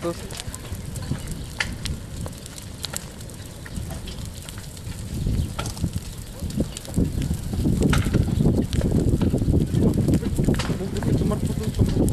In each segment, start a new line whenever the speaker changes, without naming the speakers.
fotos. Tomar fotos,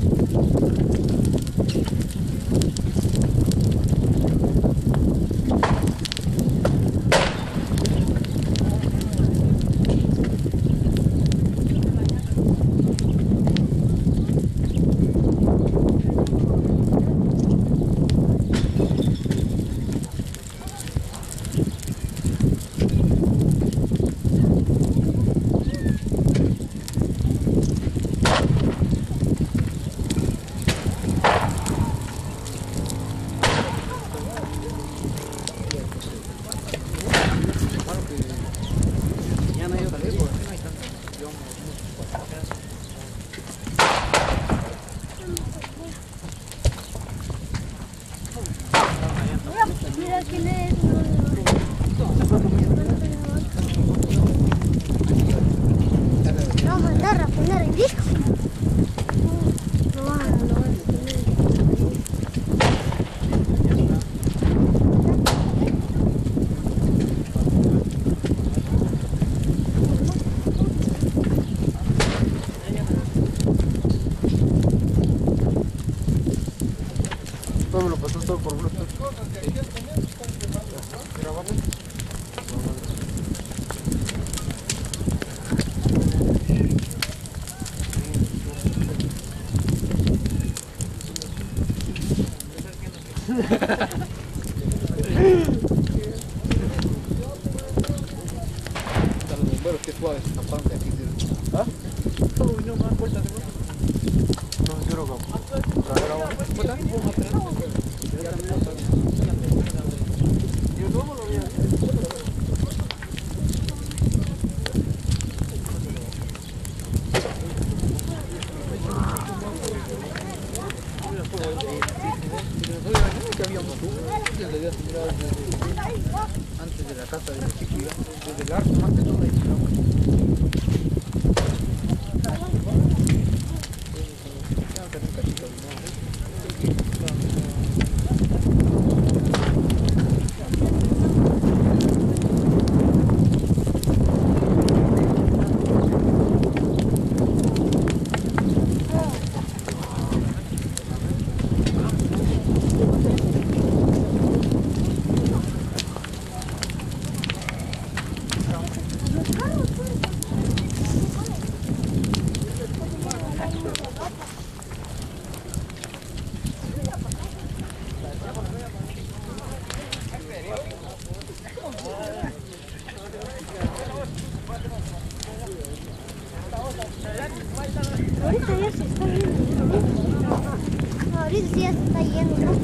Mira quién es. No, mandar a poner el disco. No van a poner.
todo me lo pasó todo por Bluetooth. Están los bomberos, qué suave se escaparon de aquí. ¿Ah? Uy, no, más vueltas de vuelta. No, yo no como. Antes de la casa de mi chico, desde el arco más que todo ahí.
Ahorita ya se está yendo. Ahorita sí ya se está yendo, ¿no?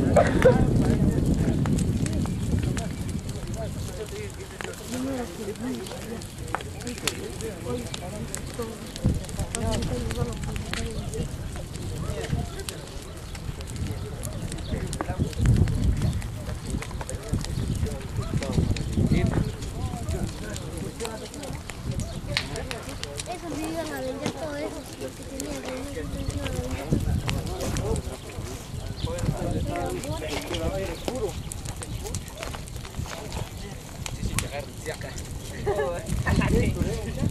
Eso me iban a vender todo eso, lo que tenía que vender.
Sí, sí,